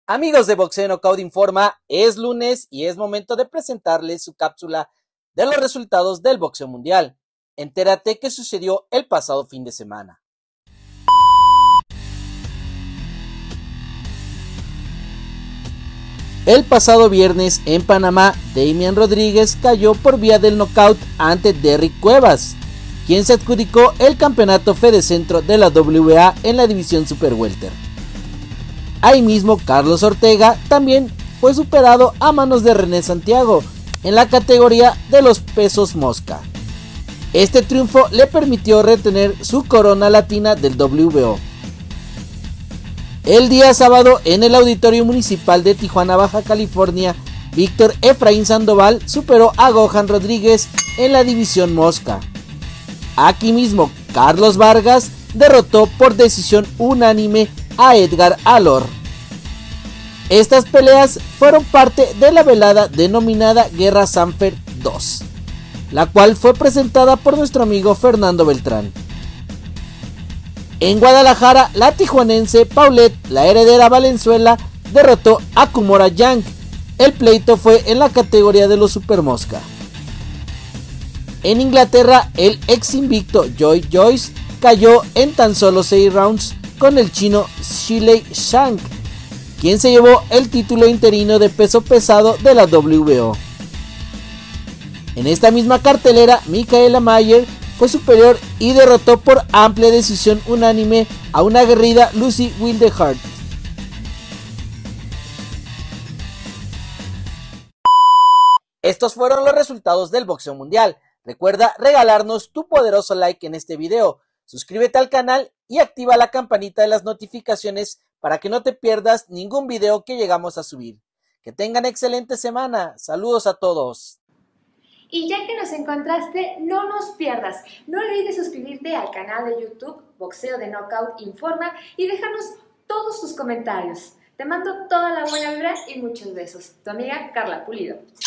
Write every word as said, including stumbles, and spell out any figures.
Amigos de Boxeo Knockout Informa, es lunes y es momento de presentarles su cápsula de los resultados del boxeo mundial. Entérate qué sucedió el pasado fin de semana. El pasado viernes en Panamá, Damian Rodríguez cayó por vía del knockout ante Derrick Cuevas, quien se adjudicó el campeonato Fede Centro de la W B A en la división Super Welter. Ahí mismo, Carlos Ortega también fue superado a manos de René Santiago en la categoría de los pesos mosca. Este triunfo le permitió retener su corona latina del W B O. El día sábado, en el Auditorio Municipal de Tijuana, Baja California, Víctor Efraín Sandoval superó a Gohan Rodríguez en la división mosca. Aquí mismo, Carlos Vargas derrotó por decisión unánime a Edgar Alor. Estas peleas fueron parte de la velada denominada Guerra Sanfer dos, la cual fue presentada por nuestro amigo Fernando Beltrán. En Guadalajara, la tijuanense Paulette, la heredera Valenzuela, derrotó a Kumora Yang. El pleito fue en la categoría de los Super Mosca. En Inglaterra, el ex invicto Joy Joyce cayó en tan solo seis rounds con el chino Shilei Shank, quien se llevó el título interino de peso pesado de la W B O. En esta misma cartelera, Michaela Mayer fue superior y derrotó por amplia decisión unánime a una aguerrida Lucy Wildehart. Estos fueron los resultados del boxeo mundial. Recuerda regalarnos tu poderoso like en este video. Suscríbete al canal y activa la campanita de las notificaciones para que no te pierdas ningún video que llegamos a subir. Que tengan excelente semana. Saludos a todos. Y ya que nos encontraste, no nos pierdas. No olvides suscribirte al canal de YouTube Boxeo de Knockout Informa y déjanos todos tus comentarios. Te mando toda la buena vibra y muchos besos. Tu amiga Carla Pulido.